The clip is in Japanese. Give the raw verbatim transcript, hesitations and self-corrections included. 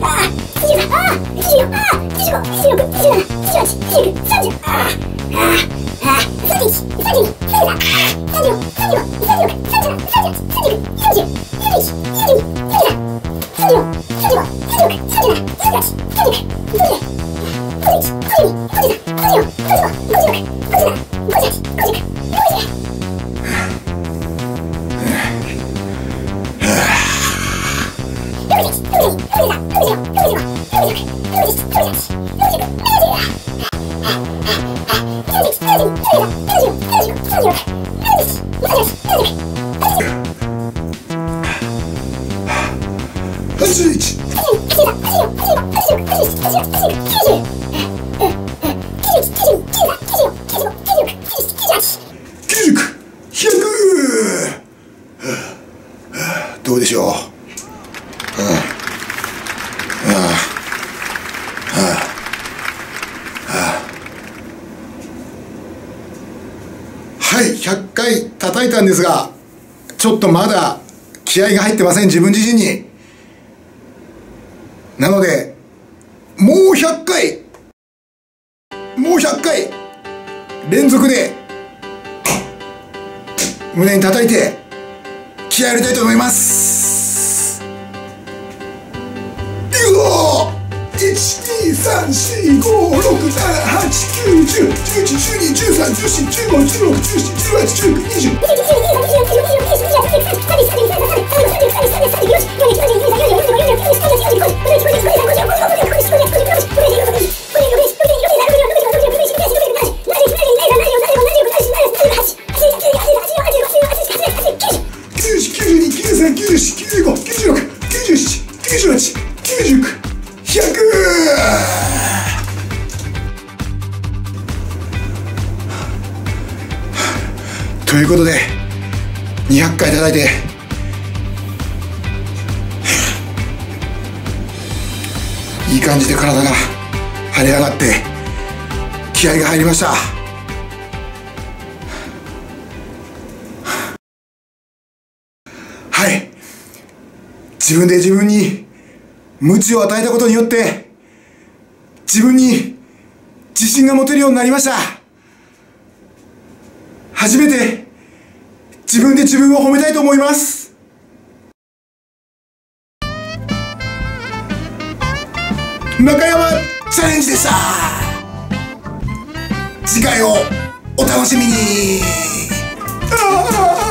どうでしょう。はい、ひゃっかい叩いたんですが、ちょっとまだ気合が入ってません、自分自身に。なのでもうひゃっかいもうひゃっかい連続で胸に叩いて気合入れたいと思います。いくぞ。いちにさんしごろくななはちきゅうじゅうじゅういちじゅうにじゅうさんじゅうよんじゅうごじゅうろくじゅうななじゅうはちじゅうきゅうにじゅうということでにひゃっかい叩いていい感じで体が腫れ上がって気合が入りました。はい、自分で自分に鞭を与えたことによって自分に自信が持てるようになりました。初めて自分で自分を褒めたいと思います。中山チャレンジでした。次回をお楽しみに。あー